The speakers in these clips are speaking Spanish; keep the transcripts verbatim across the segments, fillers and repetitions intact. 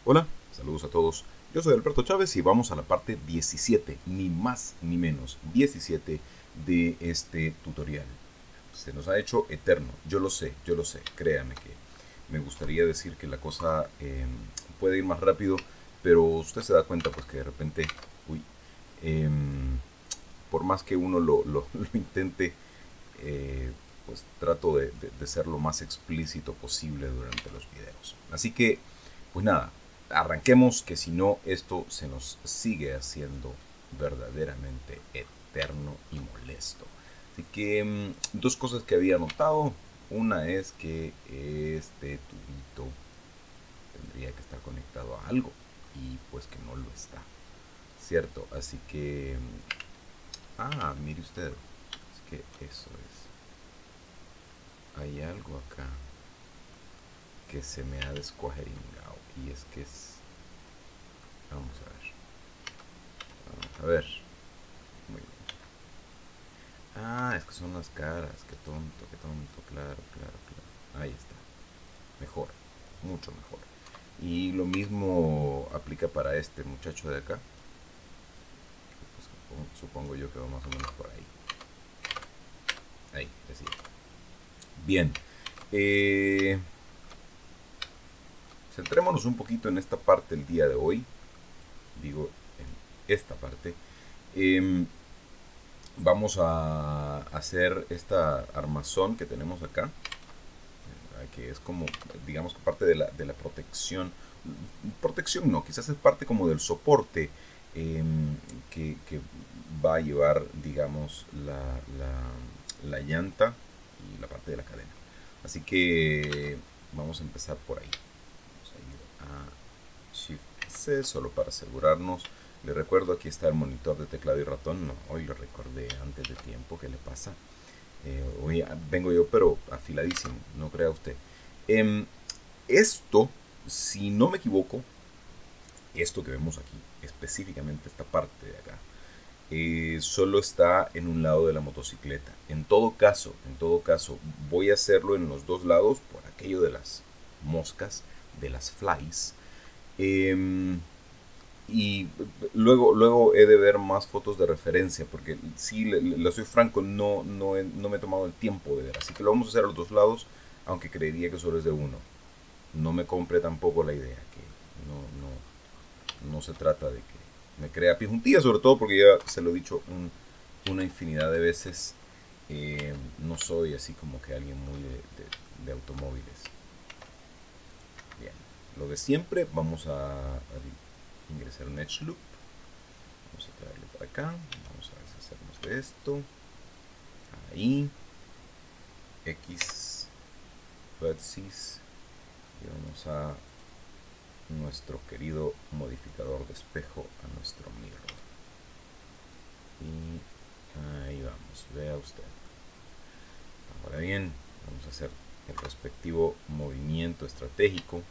Hola, saludos a todos. Yo soy Alberto Chávez y vamos a la parte diecisiete, ni más ni menos, diecisiete de este tutorial. Se nos ha hecho eterno, yo lo sé, yo lo sé, créame que me gustaría decir que la cosa eh, puede ir más rápido, pero usted se da cuenta pues que de repente, uy, eh, por más que uno lo, lo, lo intente, eh, pues trato de, de, de ser lo más explícito posible durante los videos. Así que, pues nada, arranquemos, que si no esto se nos sigue haciendo verdaderamente eterno y molesto. Así que mmm, dos cosas que había notado. Una es que este tubito tendría que estar conectado a algo y pues que no lo está, ¿cierto? Así que... Ah, mire usted. Es que eso es. Hay algo acá que se me ha descuajeringado y es que es... Vamos a ver. Vamos a ver. Muy bien. Ah, es que son las caras. Qué tonto, qué tonto. Claro, claro, claro. Ahí está. Mejor. Mucho mejor. Y lo mismo aplica para este muchacho de acá. Pues, supongo yo que va más o menos por ahí. Ahí, decía. Bien. Eh, centrémonos un poquito en esta parte el día de hoy. Digo, en esta parte. Eh, vamos a hacer esta armazón que tenemos acá, que es como, digamos que parte de la, de la protección, protección no, quizás es parte como del soporte eh, que, que, va a llevar, digamos, la, la, la llanta y la parte de la cadena. Así que vamos a empezar por ahí. Vamos a ir a Shift C solo para asegurarnos. Le recuerdo, aquí está el monitor de teclado y ratón. No, hoy lo recordé antes de tiempo. ¿Qué le pasa? Eh, hoy vengo yo, pero afiladísimo, no crea usted. Eh, esto, si no me equivoco, esto que vemos aquí, específicamente esta parte de acá, eh, solo está en un lado de la motocicleta. En todo caso, en todo caso, voy a hacerlo en los dos lados por aquello de las moscas, de las flies. Eh, y luego, luego he de ver más fotos de referencia, porque sí, le, le soy franco, no, no, he, no me he tomado el tiempo de ver. Así que lo vamos a hacer a los dos lados, aunque creería que solo es de uno. No me compre tampoco la idea, que no, no, no se trata de que me crea pijuntillas, sobre todo porque ya se lo he dicho un, una infinidad de veces. Eh, no soy así como que alguien muy de, de, de automóviles. Bien, lo de siempre, vamos a, a ingresar un Edge Loop. Vamos a traerlo para acá. Vamos a deshacernos de esto. Ahí. X. Vertices. Y vamos a nuestro querido modificador de espejo, a nuestro mirror. Y ahí vamos. Vea usted. Ahora bien, vamos a hacer el respectivo movimiento estratégico.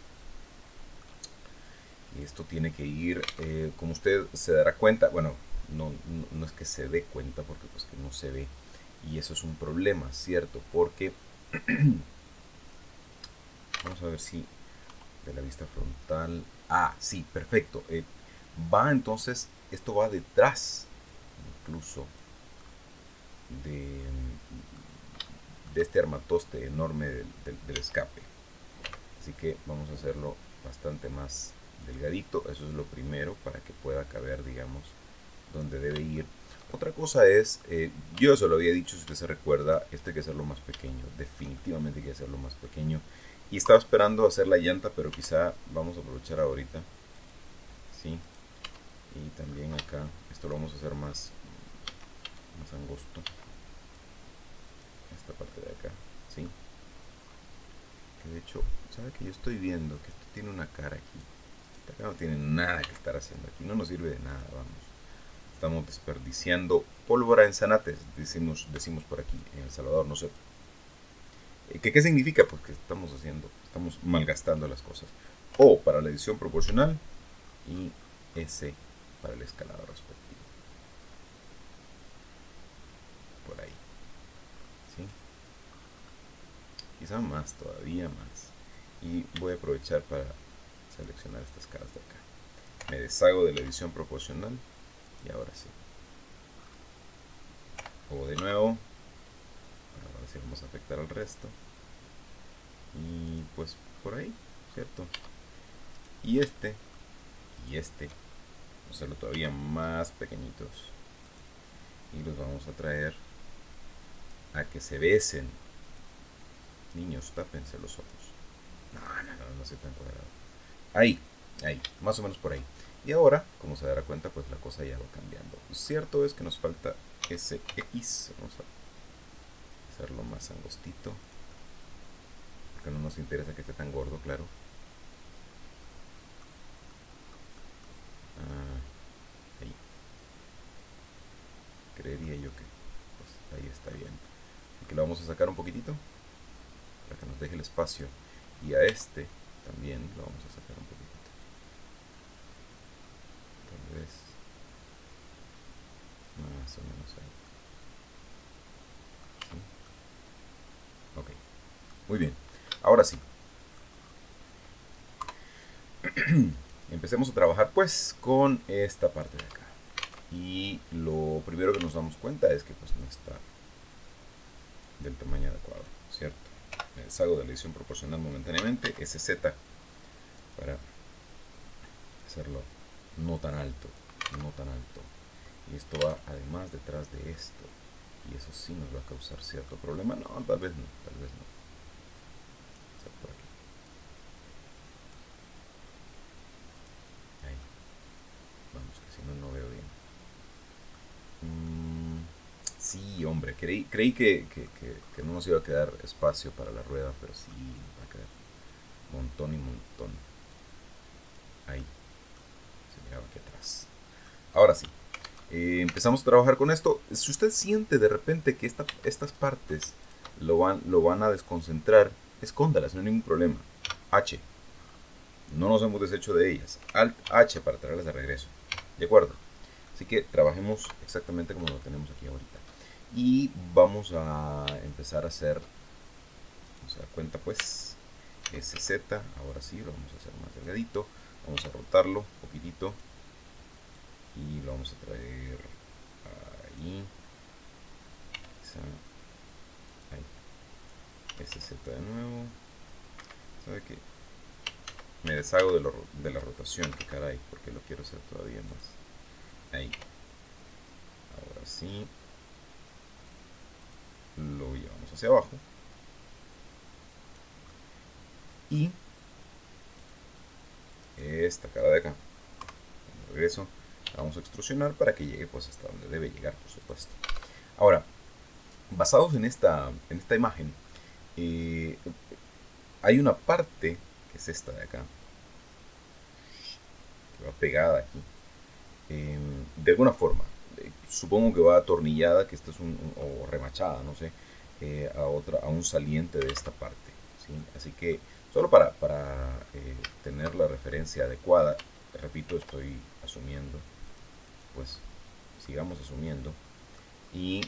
Y esto tiene que ir, eh, como usted se dará cuenta, bueno, no, no, no es que se dé cuenta porque pues que no se ve. Y eso es un problema, ¿cierto? Porque vamos a ver si de la vista frontal. Ah, sí, perfecto. Eh, va entonces, esto va detrás incluso de, de este armatoste enorme del, del, del escape. Así que vamos a hacerlo bastante más delgadito. Eso es lo primero para que pueda caber, digamos, donde debe ir. Otra cosa es, eh, yo se lo había dicho, si usted se recuerda, esto hay que hacerlo más pequeño. Definitivamente hay que hacerlo más pequeño. Y estaba esperando hacer la llanta, pero quizá vamos a aprovechar ahorita. Sí. Y también acá, esto lo vamos a hacer más, más angosto. Esta parte de acá. Sí. Que de hecho, ¿sabe que yo estoy viendo que esto tiene una cara aquí? Acá no tiene nada que estar haciendo aquí. No nos sirve de nada, vamos. Estamos desperdiciando pólvora en zanates, decimos, decimos por aquí, en El Salvador, no sé. ¿Qué, ¿Qué significa? Pues que estamos haciendo, estamos malgastando las cosas. O para la edición proporcional y S para el escalado respectivo. Por ahí. ¿Sí? Quizá más, todavía más. Y voy a aprovechar para seleccionar estas caras de acá. Me deshago de la edición proporcional y ahora sí. O de nuevo, ahora sí vamos a afectar al resto. Y pues por ahí, ¿cierto? Y este y este, vamos a hacerlo todavía más pequeñitos. Y los vamos a traer a que se besen. Niños, tápense los ojos. No, no, no, no soy tan cuadrado. Ahí, ahí, más o menos por ahí. Y ahora, como se dará cuenta, pues la cosa ya va cambiando. Cierto es que nos falta ese X. Vamos a hacerlo más angostito. Porque no nos interesa que esté tan gordo, claro. Ah, ahí. Creería yo que pues, ahí está bien. Así que lo vamos a sacar un poquitito para que nos deje el espacio. Y a este también lo vamos a sacar un poquitito. Tal vez más o menos ahí. ¿Sí? Ok, muy bien. Ahora sí. Empecemos a trabajar pues con esta parte de acá. Y lo primero que nos damos cuenta es que pues no está del tamaño adecuado, ¿cierto? Me deshago de la edición proporcional momentáneamente, S Z, para hacerlo no tan alto, no tan alto. Y esto va además detrás de esto. Y eso sí nos va a causar cierto problema. No, tal vez no, tal vez no. O sea, por aquí. Ahí. Vamos, que si no, no veo bien. Mm, sí, hombre, creí, creí que, que, que, que no nos iba a quedar espacio para la rueda, pero sí va a quedar montón y montón. Ahí. Se miraba aquí atrás. Ahora sí. Eh, empezamos a trabajar con esto. Si usted siente de repente que esta, estas partes lo van, lo van a desconcentrar, escóndalas, no hay ningún problema. H. No nos hemos deshecho de ellas. Alt H para traerlas de regreso. ¿De acuerdo? Así que trabajemos exactamente como lo tenemos aquí ahorita. Y vamos a empezar a hacer, vamos a dar cuenta pues, S Z. Ahora sí, lo vamos a hacer más delgadito. Vamos a rotarlo un poquitito. Y lo vamos a traer ahí. Ahí. S Z de nuevo. ¿Sabe qué? Me deshago de, lo, de la rotación, que caray, porque lo quiero hacer todavía más. Ahí. Ahora sí. Lo llevamos hacia abajo. Y esta cara de acá. De regreso. La vamos a extrusionar para que llegue pues hasta donde debe llegar, por supuesto. Ahora, basados en esta, en esta imagen, eh, hay una parte, que es esta de acá, que va pegada aquí, eh, de alguna forma. Eh, supongo que va atornillada, que esta es un, un o remachada, no sé, eh, a, otra, a un saliente de esta parte. ¿Sí? Así que, solo para, para eh, tener la referencia adecuada, repito, estoy asumiendo, pues sigamos asumiendo. Y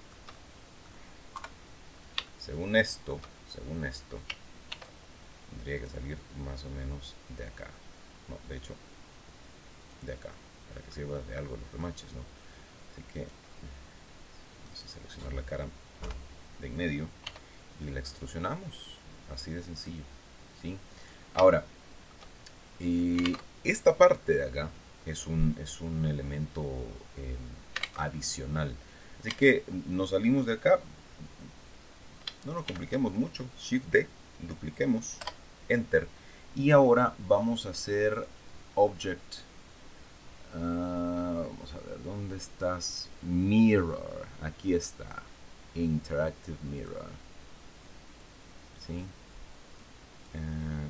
según esto, según esto, tendría que salir más o menos de acá. No, de hecho, de acá, para que sirva de algo los remaches, ¿no? Así que vamos a seleccionar la cara de en medio y la extrusionamos, así de sencillo, ¿sí? Ahora, eh, esta parte de acá es un, es un elemento eh, adicional. Así que nos salimos de acá, no nos compliquemos mucho, Shift D, dupliquemos, Enter, y ahora vamos a hacer Object, uh, vamos a ver, ¿dónde estás? Mirror, aquí está, Interactive Mirror, ¿sí? Uh,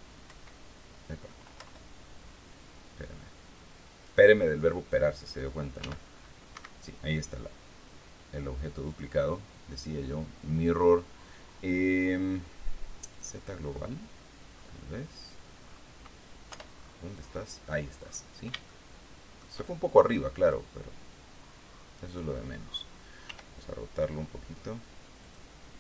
espérame, espérame del verbo operarse, se dio cuenta, ¿no? Sí, ahí está la, el objeto duplicado, decía yo, Mirror, eh, Z global, tal vez. ¿Dónde estás? Ahí estás, ¿sí? Se fue un poco arriba, claro, pero eso es lo de menos. Vamos a rotarlo un poquito.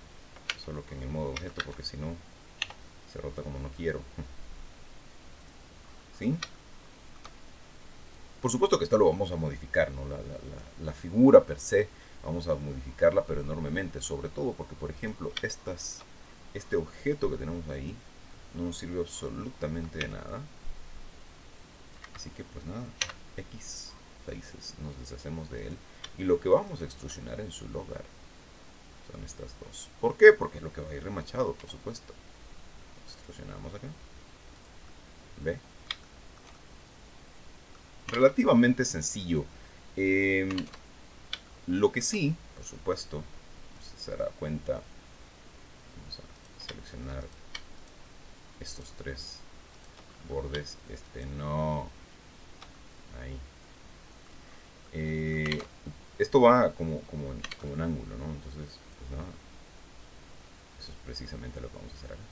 Solo que en el modo objeto, porque si no, se rota como no quiero. ¿sí? Por supuesto que esto lo vamos a modificar, ¿no? La, la, la, la figura per se, vamos a modificarla, pero enormemente, sobre todo porque, por ejemplo, estas, este objeto que tenemos ahí no nos sirve absolutamente de nada. Así que, pues nada, X faces, nos deshacemos de él. Y lo que vamos a extrusionar en su lugar son estas dos. ¿Por qué? Porque es lo que va a ir remachado, por supuesto. Extrusionamos acá. ¿Ve? Relativamente sencillo. Eh, lo que sí, por supuesto, se dará cuenta. Vamos a seleccionar estos tres bordes. Este no. Ahí. Eh, esto va como, como, en, como en ángulo, ¿no? Entonces, pues nada. Eso es precisamente lo que vamos a hacer acá.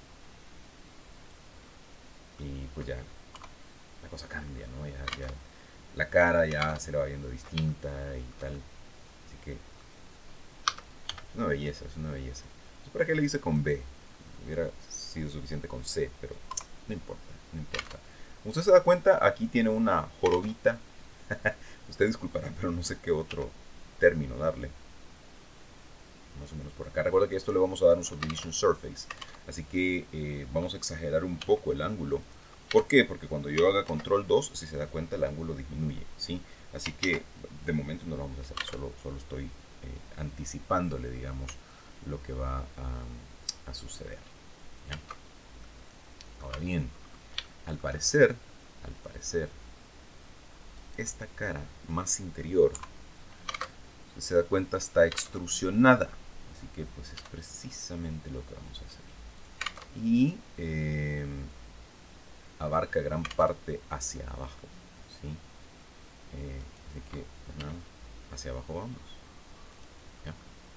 Y pues ya la cosa cambia, ¿no? Ya, ya la cara ya se le va viendo distinta y tal. Así que es una belleza, es una belleza. Entonces, ¿para qué le hice con B? Hubiera sido suficiente con C, pero no importa, no importa. Como usted se da cuenta, aquí tiene una jorobita. Usted disculpará, pero no sé qué otro término darle. Más o menos por acá. Recuerda que a esto le vamos a dar un subdivision surface. Así que eh, vamos a exagerar un poco el ángulo. ¿Por qué? Porque cuando yo haga control dos, si se da cuenta, el ángulo disminuye, ¿sí? Así que de momento no lo vamos a hacer. Solo, solo estoy eh, anticipándole, digamos, lo que va a, a suceder. ¿Ya? Ahora bien, al parecer, al parecer, esta cara más interior, si se da cuenta, está extrusionada. Así que pues es precisamente lo que vamos a hacer. Y eh, abarca gran parte hacia abajo, ¿sí? Eh, así que pues nada, hacia abajo vamos. ¿Ya?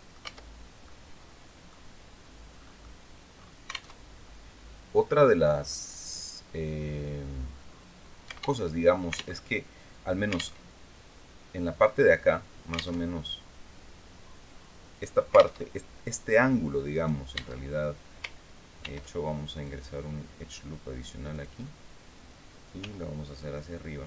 Otra de las eh, cosas, digamos, es que al menos en la parte de acá, más o menos, esta parte, este ángulo, digamos, en realidad, de hecho vamos a ingresar un edge loop adicional aquí y lo vamos a hacer hacia arriba,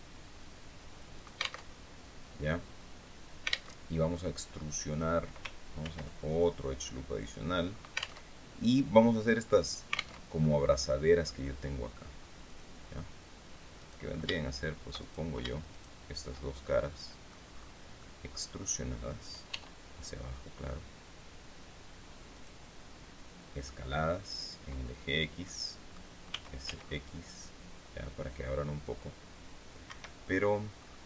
ya, y vamos a extrusionar, vamos a otro edge loop adicional y vamos a hacer estas como abrazaderas que yo tengo acá, ¿ya? Que vendrían a ser, pues supongo yo, estas dos caras extrusionadas hacia abajo, claro, escaladas en el eje X, S X, ya, para que abran un poco, pero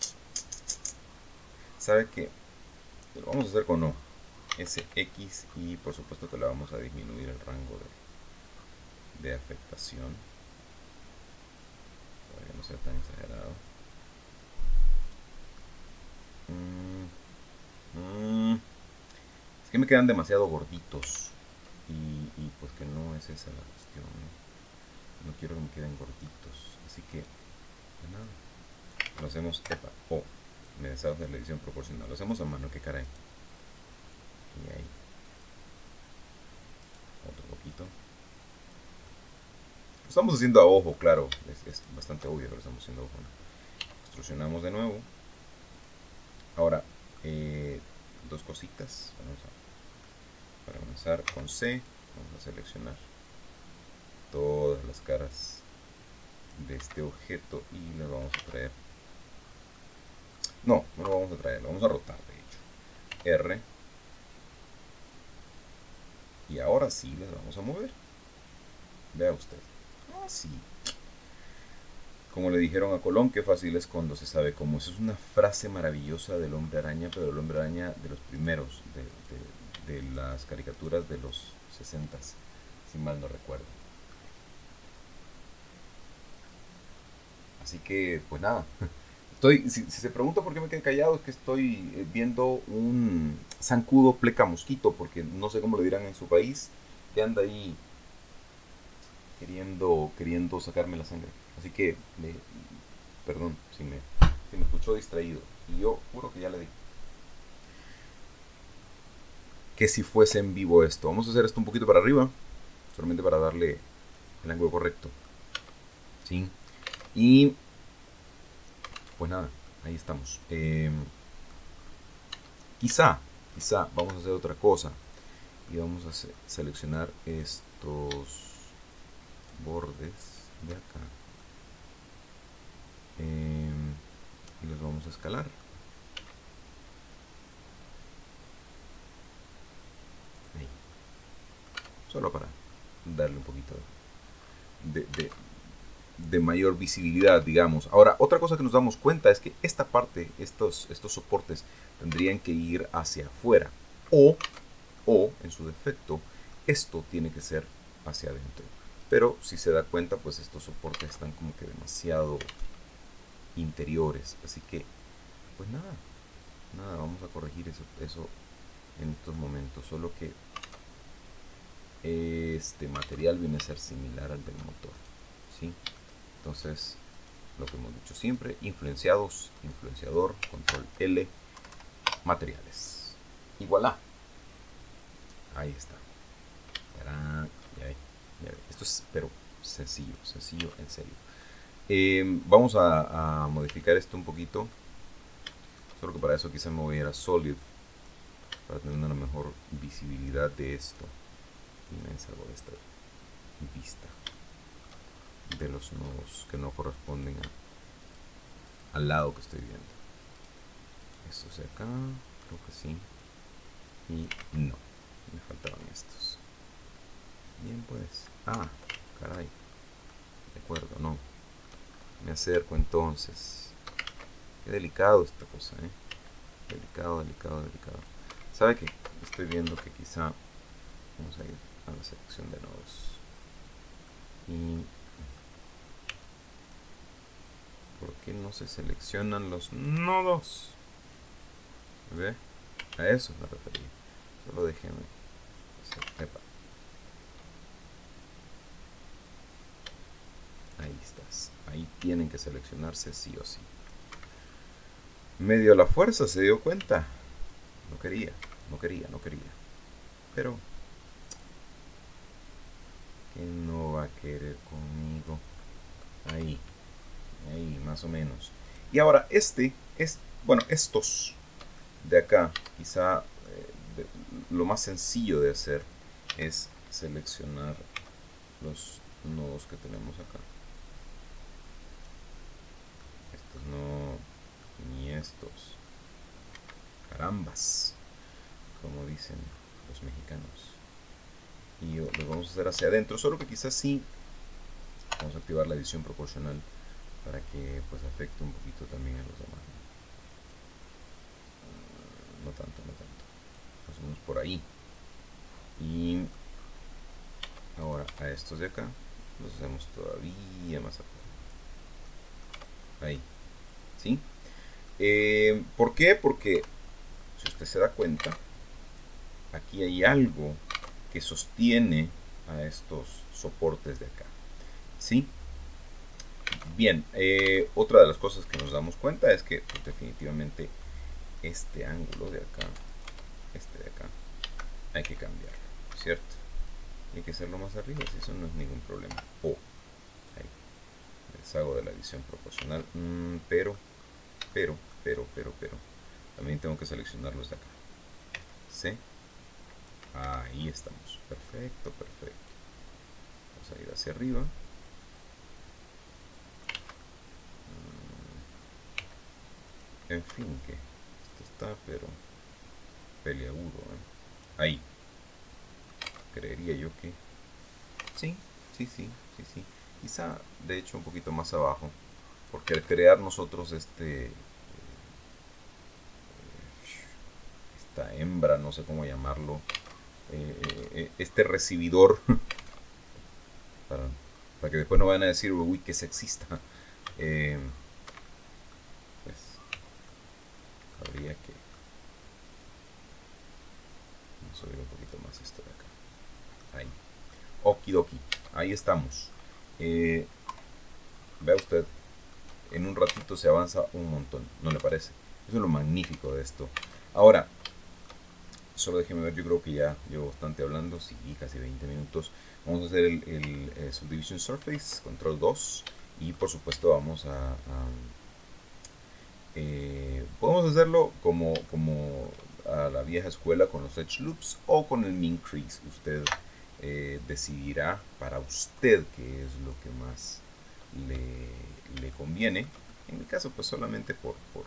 sabe que lo vamos a hacer con O, S X, y por supuesto que le vamos a disminuir el rango de, de afectación para que no sea tan exagerado. mm, mm, es que me quedan demasiado gorditos y, y pues que no es esa la cuestión, ¿no? No quiero que me queden gorditos, así que pues nada, lo hacemos, epa, oh, me deshago de la edición proporcional, lo hacemos a mano, que caray. Y ahí otro poquito, lo estamos haciendo a ojo, claro, es, es bastante obvio que lo estamos haciendo a ojo, ¿no? Extrusionamos de nuevo. Ahora eh, dos cositas, vamos a, para avanzar con C vamos a seleccionar todas las caras de este objeto y le vamos a traer, no, no lo vamos a traer, lo vamos a rotar, de hecho, R, y ahora sí las vamos a mover. Vea usted, así, como le dijeron a Colón, qué fácil es cuando se sabe cómo. Eso es una frase maravillosa del Hombre Araña, pero del Hombre Araña de los primeros, de, de, de las caricaturas de los sesentas, si mal no recuerdo. Así que, pues nada. Estoy, si, si se pregunta por qué me quedé callado, es que estoy viendo un zancudo pleca mosquito, porque no sé cómo lo dirán en su país, que anda ahí queriendo, queriendo sacarme la sangre. Así que, me, perdón si me, si me escuchó distraído. Y yo juro que ya le di. Que si fuese en vivo esto. Vamos a hacer esto un poquito para arriba, solamente para darle el ángulo correcto. ¿Sí? Y pues nada, ahí estamos. Eh, quizá, quizá vamos a hacer otra cosa. Y vamos a se seleccionar estos bordes de acá. Eh, y los vamos a escalar. Ahí. Solo para darle un poquito de, de, de mayor visibilidad, digamos. Ahora, otra cosa que nos damos cuenta es que esta parte, estos, estos soportes, tendrían que ir hacia afuera. O, o, en su defecto, esto tiene que ser hacia adentro. Pero si se da cuenta, pues estos soportes están como que demasiado interiores. Así que, pues nada, nada, vamos a corregir eso, eso en estos momentos. Solo que este material viene a ser similar al del motor, ¿sí? Entonces, lo que hemos dicho siempre, influenciados, influenciador, control L, materiales. Y voilà. Ahí está. Tarán, ya ve, ya ve. Esto es, pero sencillo, sencillo, en serio. Eh, vamos a, a modificar esto un poquito. Solo que para eso quizá me voy a ir a Solid para tener una mejor visibilidad de esto. Y me salgo de esta vista de los nodos que no corresponden a, al lado que estoy viendo. Estos de acá, creo que sí. Y no, me faltaban estos. Bien pues. Ah, caray. De acuerdo, no. Me acerco entonces. Qué delicado esta cosa, ¿eh? Delicado, delicado, delicado. ¿Sabe qué? Estoy viendo que quizá vamos a ir a la selección de nodos. Y ¿por qué no se seleccionan los nodos? ¿Ve? A eso me refería. Solo déjeme hacer. Epa. Ahí estás. Ahí tienen que seleccionarse sí o sí. Medio a la fuerza se dio cuenta. No quería, no quería, no quería. Pero ¿qué no va a querer conmigo? Ahí. Ahí, más o menos. Y ahora este, es, bueno, estos de acá, quizá eh, de, lo más sencillo de hacer es seleccionar los nodos que tenemos acá. Estos no, ni estos. Carambas, como dicen los mexicanos. Y los vamos a hacer hacia adentro, solo que quizás sí vamos a activar la edición proporcional para que pues afecte un poquito también a los demás. No tanto, no tanto. Más o menos por ahí. Y ahora a estos de acá los hacemos todavía más afuera. Ahí. ¿Sí? Eh, ¿Por qué? Porque si usted se da cuenta, aquí hay algo que sostiene a estos soportes de acá. ¿Sí? Bien, eh, otra de las cosas que nos damos cuenta es que pues, definitivamente este ángulo de acá, este de acá, hay que cambiarlo, ¿cierto? Hay que hacerlo más arriba, si eso no es ningún problema. O, oh, ahí, deshago de la edición proporcional, mm, pero, pero, pero, pero, pero, también tengo que seleccionarlos de acá. ¿Sí? Ahí estamos, perfecto, perfecto. Vamos a ir hacia arriba. En fin, que esto está pero peleagudo, ¿eh? Ahí. Creería yo que sí, sí, sí, sí, sí. Quizá de hecho un poquito más abajo, porque al crear nosotros este eh, esta hembra, no sé cómo llamarlo, eh, eh, este recibidor para, para que después no vayan a decir uy, que sexista. Eh, pues habría que subir un poquito más esto de acá. Ahí. Okidoki. Ahí estamos. Eh, vea usted, en un ratito se avanza un montón, ¿no le parece? Eso es lo magnífico de esto. Ahora, solo déjeme ver, yo creo que ya llevo bastante hablando, sí, casi veinte minutos. Vamos a hacer el, el, el Subdivision Surface, control dos, Y por supuesto vamos a... a eh, podemos hacerlo como, como a la vieja escuela con los edge loops o con el min-crease. Usted eh, decidirá para usted qué es lo que más le, le conviene. En mi caso pues solamente por, por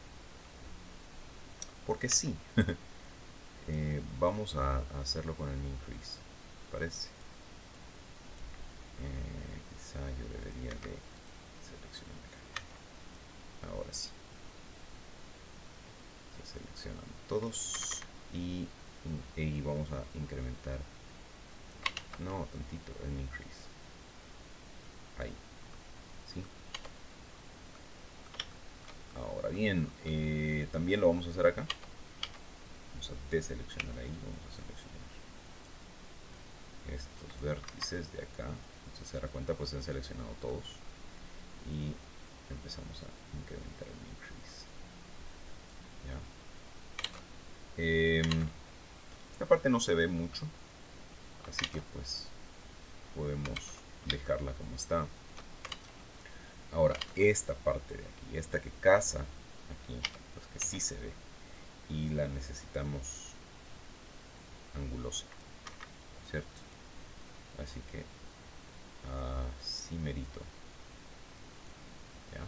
porque sí. eh, vamos a, a hacerlo con el min-crease, parece. Eh, quizá yo debería de seleccionar acá. Ahora sí. Se seleccionan todos y, y vamos a incrementar, no, tantito, el min-crease. Ahí. ¿Sí? Ahora bien, eh, también lo vamos a hacer acá. Vamos a deseleccionar ahí, vamos a seleccionar estos vértices de acá. Entonces se dará cuenta, pues se han seleccionado todos y empezamos a incrementar el min-crease. ¿Ya? Eh, esta parte no se ve mucho, así que pues podemos dejarla como está. Ahora, esta parte de aquí, esta que casa aquí, pues que sí se ve y la necesitamos angulosa, ¿cierto? Así que así merito. ¿Ya?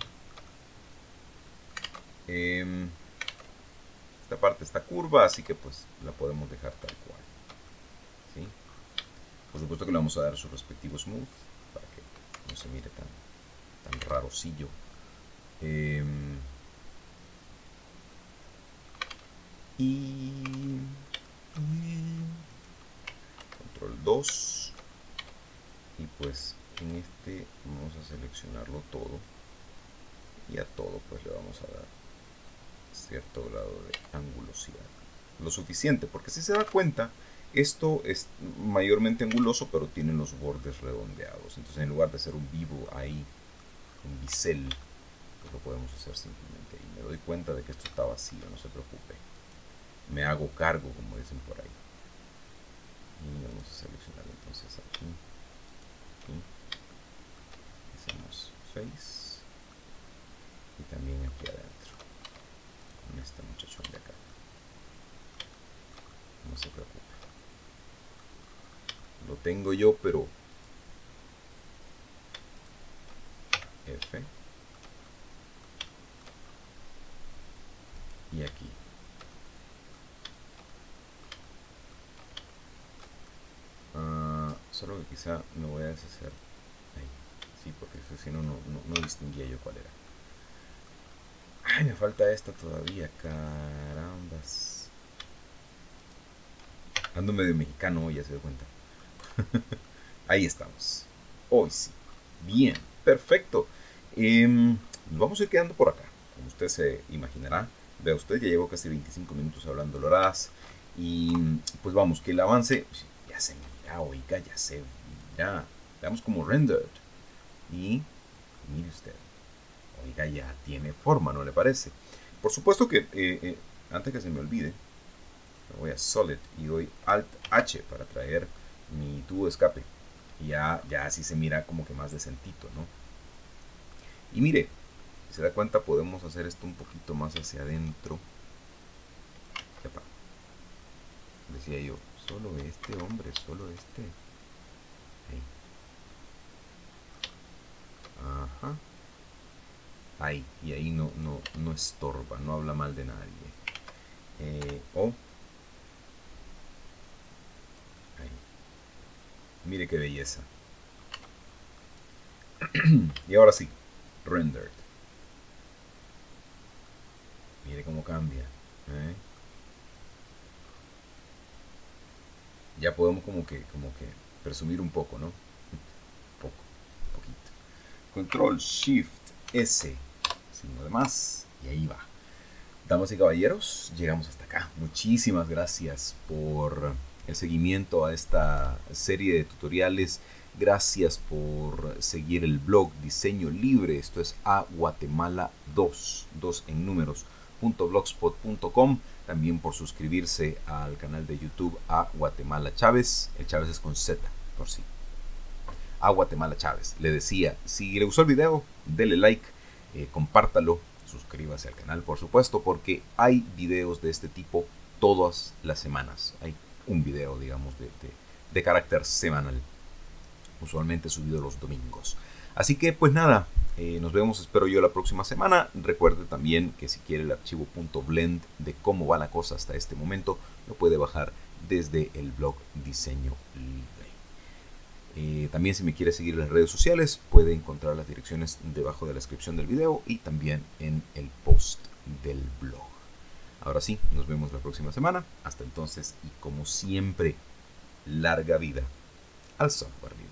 Eh, esta parte está curva, así que pues la podemos dejar tal cual. ¿Sí? Por supuesto que le vamos a dar su respectivo smooth para que no se mire tan, tan rarosillo. Eh, y, y control dos y pues en este vamos a seleccionarlo todo y a todo pues le vamos a dar cierto grado de angulosidad, lo suficiente, porque si se da cuenta esto es mayormente anguloso pero tiene los bordes redondeados, entonces en lugar de hacer un vivo ahí, un bisel, pues lo podemos hacer simplemente ahí. Me doy cuenta de que esto está vacío, no se preocupe, me hago cargo, como dicen por ahí. Y vamos a seleccionar entonces aquí, aquí, hacemos face y también aquí adentro con este muchachón de acá. No se preocupe, lo tengo yo, pero F y aquí. Uh, solo que quizá me voy a deshacer ahí, sí, porque si no, no, no, no distinguía yo cuál era. Ay, me falta esta todavía, carambas. Ando medio mexicano hoy, ya se dio cuenta. Ahí estamos. Hoy sí. Bien, perfecto. Eh, nos vamos a ir quedando por acá. Como usted se imaginará, vea usted, ya llevo casi veinticinco minutos hablando loradas. Y pues vamos, que el avance ya se mira, oiga, ya se mira. Veamos como rendered. Y mire usted, oiga, ya tiene forma, ¿no le parece? Por supuesto que, eh, eh, antes que se me olvide, me voy a Solid y doy Alt H para traer mi tubo de escape. Y ya, ya así se mira como que más decentito, ¿no? Y mire, si se da cuenta podemos hacer esto un poquito más hacia adentro. Epa. Decía yo, solo este, hombre, solo este. Ahí. Ajá. Ahí, y ahí no, no, no estorba, no habla mal de nadie. Eh, o ahí. Mire qué belleza. Y ahora sí, rendered. Mire cómo cambia. ¿Eh? Ya podemos como que, como que presumir un poco, ¿no? Poco, poquito. Control Shift S, signo de más, y ahí va. Damas y caballeros, llegamos hasta acá. Muchísimas gracias por el seguimiento a esta serie de tutoriales. Gracias por seguir el blog Diseño Libre. Esto es a Guatemala dos, dos en números, .blogspot punto com. También por suscribirse al canal de YouTube a Guatemala Chávez. El Chávez es con Z, por sí. a Guatemala Chávez. Le decía, si le gustó el video, dele like, eh, compártalo, suscríbase al canal, por supuesto, porque hay videos de este tipo todas las semanas. Hay un video, digamos, de, de, de carácter semanal, usualmente subido los domingos. Así que, pues nada, eh, nos vemos, espero yo, la próxima semana. Recuerde también que si quiere el archivo .blend de cómo va la cosa hasta este momento, lo puede bajar desde el blog Diseño Libre. Eh, también si me quiere seguir en las redes sociales, puede encontrar las direcciones debajo de la descripción del video y también en el post del blog. Ahora sí, nos vemos la próxima semana. Hasta entonces, y como siempre, larga vida al software libre.